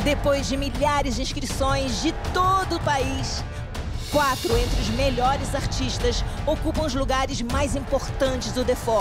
Depois de milhares de inscrições de todo o país, 4 entre os melhores artistas ocupam os lugares mais importantes do The Four.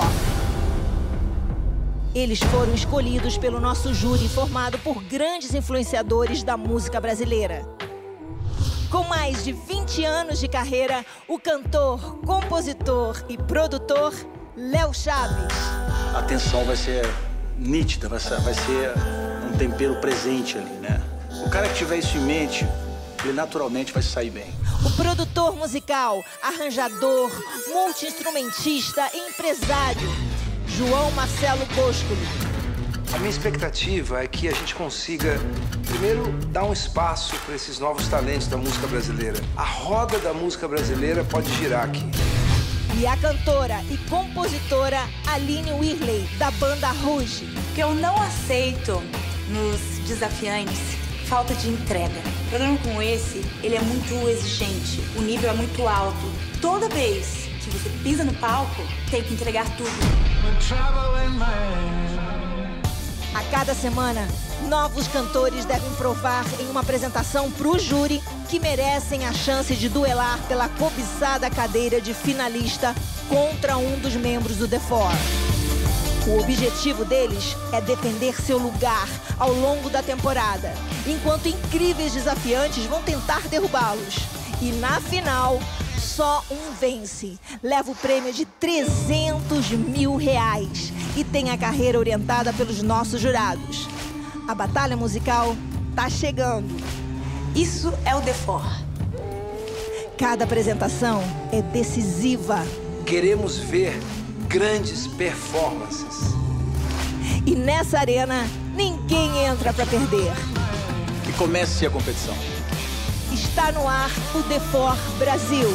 Eles foram escolhidos pelo nosso júri, formado por grandes influenciadores da música brasileira. Com mais de 20 anos de carreira, o cantor, compositor e produtor Léo Chaves. A atenção vai ser nítida, vai ser um tempero presente ali, né? O cara que tiver isso em mente, ele naturalmente vai sair bem. O produtor musical, arranjador, multi-instrumentista e empresário, João Marcelo Boscoli. A minha expectativa é que a gente consiga, primeiro, dar um espaço para esses novos talentos da música brasileira. A roda da música brasileira pode girar aqui. E a cantora e compositora Aline Whirley, da banda Rouge. O que eu não aceito nos desafiantes, falta de entrega. Um programa como esse, ele é muito exigente, o nível é muito alto. Toda vez que você pisa no palco, tem que entregar tudo. A cada semana, novos cantores devem provar em uma apresentação pro júri que merecem a chance de duelar pela cobiçada cadeira de finalista contra um dos membros do The Four. O objetivo deles é defender seu lugar ao longo da temporada, enquanto incríveis desafiantes vão tentar derrubá-los. E na final, só um vence, leva o prêmio de R$300 mil e tem a carreira orientada pelos nossos jurados. A batalha musical tá chegando. Isso é o The Four. Cada apresentação é decisiva. Queremos ver grandes performances. E nessa arena, ninguém entra pra perder. E comece a competição. Está no ar o The Four Brasil.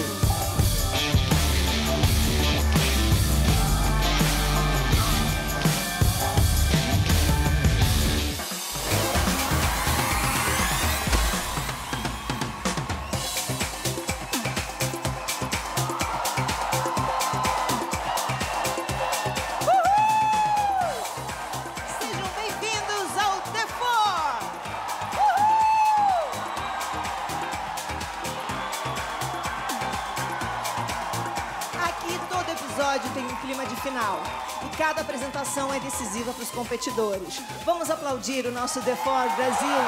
Tem um clima de final e cada apresentação é decisiva para os competidores. Vamos aplaudir o nosso The Four Brasil.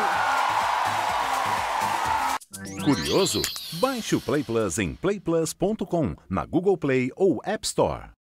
Curioso? Baixe o Play Plus em playplus.com, na Google Play ou App Store.